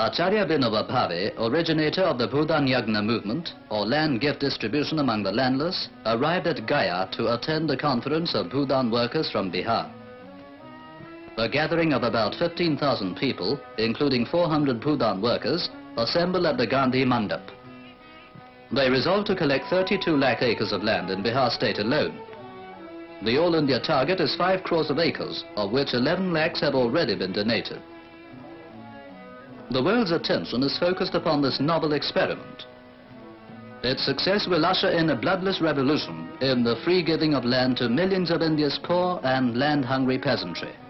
Acharya Vinoba Bhave, originator of the Bhudan Yagna movement, or land gift distribution among the landless, arrived at Gaya to attend the conference of Bhudan workers from Bihar. A gathering of about 15,000 people, including 400 Bhudan workers, assembled at the Gandhi Mandap. They resolved to collect 32 lakh acres of land in Bihar state alone. The All India target is 5 crores of acres, of which 11 lakhs have already been donated. The world's attention is focused upon this novel experiment. Its success will usher in a bloodless revolution in the free giving of land to millions of India's poor and land-hungry peasantry.